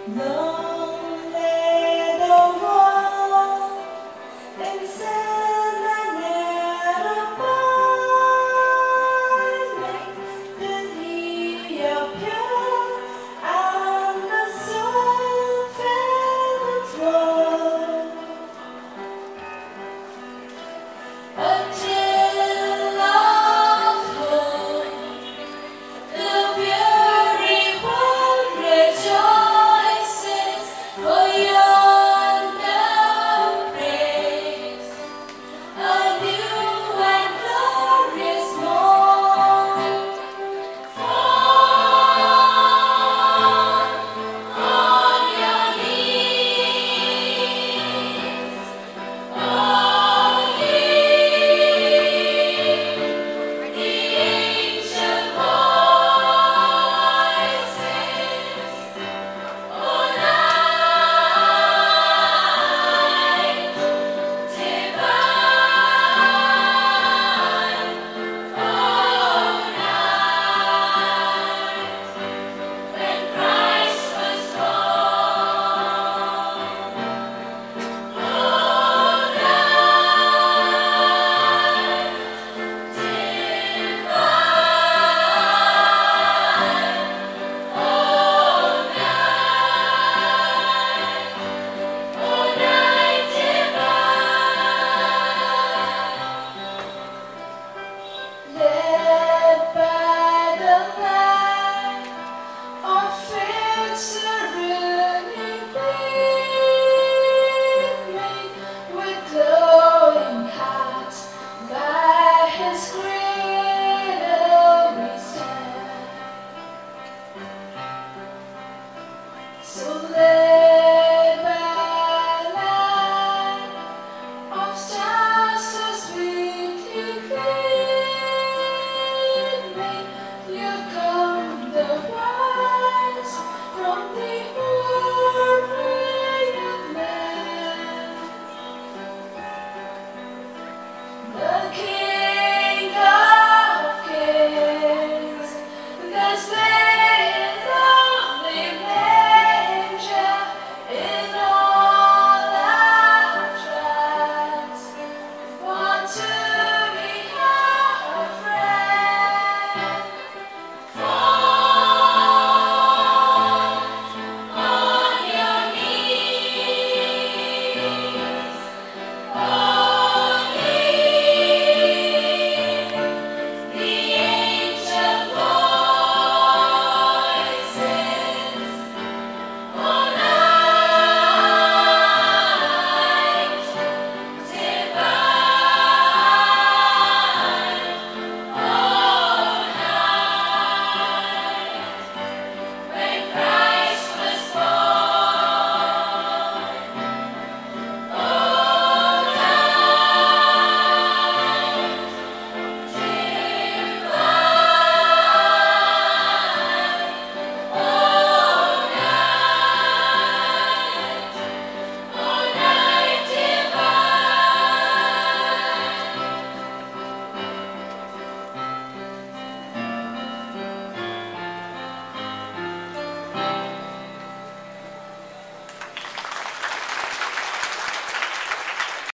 Long lay the wall and said my never make did he appear on the surface wall. A chill of hope, the fury world rejoices for yonder praise, a new and glorious morn. Fall on your knees, all ye the ancient voices, O light divine, O night when Christ was born, O night divine, O night divine. Led by the light of faith serenely beaming, with glowing hearts by His cradle we stand. So led by light of stars so sweetly gleaming, you come the wise from the